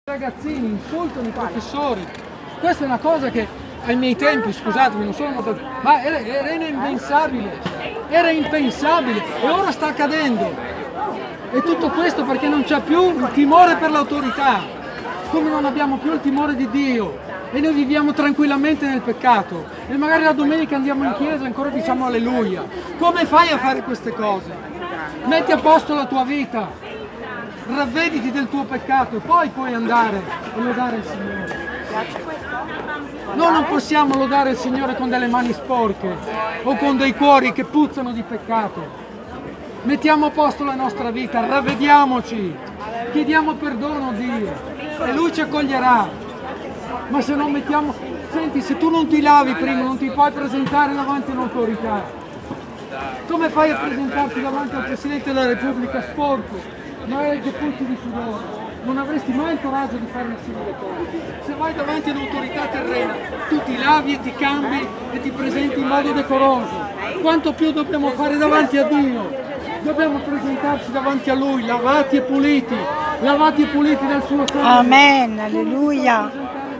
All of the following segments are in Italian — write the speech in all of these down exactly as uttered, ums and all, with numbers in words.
Ragazzini insultano i professori. Questa è una cosa che ai miei tempi, scusatemi, non sono molto, ma era, era impensabile, era impensabile e ora sta accadendo. E tutto questo perché non c'è più il timore per l'autorità, come non abbiamo più il timore di Dio e noi viviamo tranquillamente nel peccato e magari la domenica andiamo in chiesa e ancora diciamo alleluia. Come fai a fare queste cose? Metti a posto la tua vita, ravvediti del tuo peccato e poi puoi andare a lodare il Signore. Noi non possiamo lodare il Signore con delle mani sporche o con dei cuori che puzzano di peccato. Mettiamo a posto la nostra vita, ravvediamoci, chiediamo perdono a Dio e Lui ci accoglierà. Ma se non mettiamo... Senti, se tu non ti lavi prima non ti puoi presentare davanti all'autorità. Come fai a presentarti davanti al Presidente della Repubblica sporco? Magari che puzzi di sudore, non avresti mai il coraggio di fare una simile cosa. Se vai davanti all'autorità terrena, tu ti lavi e ti cambi e ti presenti in modo decoroso. Quanto più dobbiamo fare davanti a Dio? Dobbiamo presentarci davanti a Lui, lavati e puliti, lavati e puliti dal suo sangue. Amen, alleluia.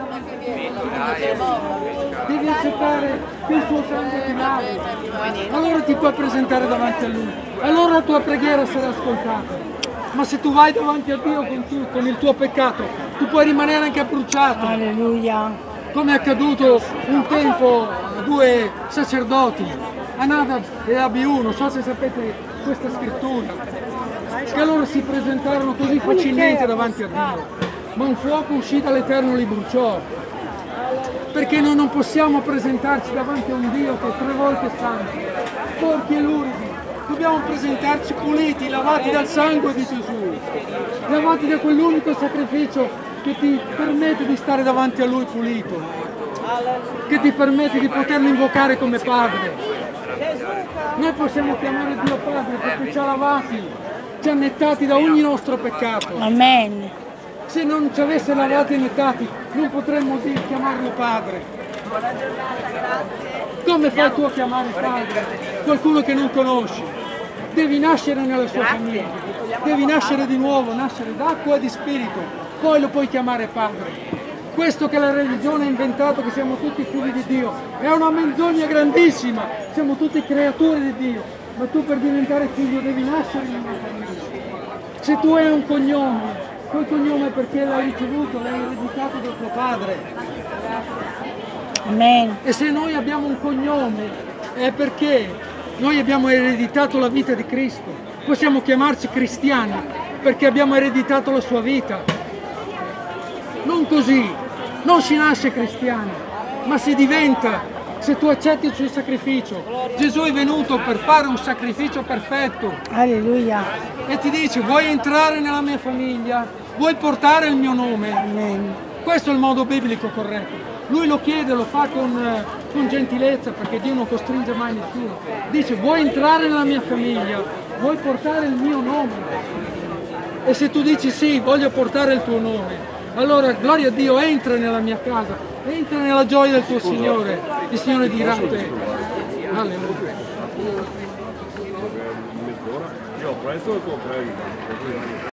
Devi accettare che il suo sangue ti lavi, allora ti puoi presentare davanti a Lui, allora la tua preghiera sarà ascoltata. Ma se tu vai davanti a Dio con, tu, con il tuo peccato, tu puoi rimanere anche bruciato. Alleluia. Come è accaduto un tempo a due sacerdoti, a Nadab e Abiù, non so se sapete questa scrittura, che loro si presentarono così facilmente davanti a Dio, ma un fuoco uscì dall'Eterno li bruciò. Perché noi non possiamo presentarci davanti a un Dio che è tre volte santo, sporchi e luridi. Dobbiamo presentarci puliti, lavati dal sangue di Gesù, lavati da quell'unico sacrificio che ti permette di stare davanti a Lui pulito, che ti permette di poterlo invocare come Padre. Noi possiamo chiamare Dio Padre perché ci ha lavati, ci ha nettati da ogni nostro peccato. Amen. Se non ci avesse lavati e nettati non potremmo dire, chiamarlo Padre. Come fai tu a chiamare Padre? Qualcuno che non conosci. Devi nascere nella sua famiglia, devi nascere di nuovo, nascere d'acqua e di spirito, poi lo puoi chiamare Padre. Questo che la religione ha inventato, che siamo tutti figli di Dio, è una menzogna grandissima, siamo tutti creature di Dio, ma tu per diventare figlio devi nascere in una famiglia. Se tu hai un cognome, quel cognome è perché l'hai ricevuto, l'hai ereditato da tuo padre. Amen. E se noi abbiamo un cognome è perché noi abbiamo ereditato la vita di Cristo. Possiamo chiamarci cristiani perché abbiamo ereditato la sua vita. Non così, non si nasce cristiani, ma si diventa se tu accetti il suo sacrificio. Gesù è venuto per fare un sacrificio perfetto. Alleluia. E ti dice: vuoi entrare nella mia famiglia? Vuoi portare il mio nome? Amen. Questo è il modo biblico corretto. Lui lo chiede, lo fa con, con gentilezza, perché Dio non costringe mai nessuno. Dice: vuoi entrare nella mia famiglia? Vuoi portare il mio nome? E se tu dici sì, voglio portare il tuo nome, allora gloria a Dio, entra nella mia casa, entra nella gioia del tuo Signore. Il Signore dirà a te: alleluia. Io ho preso il tuo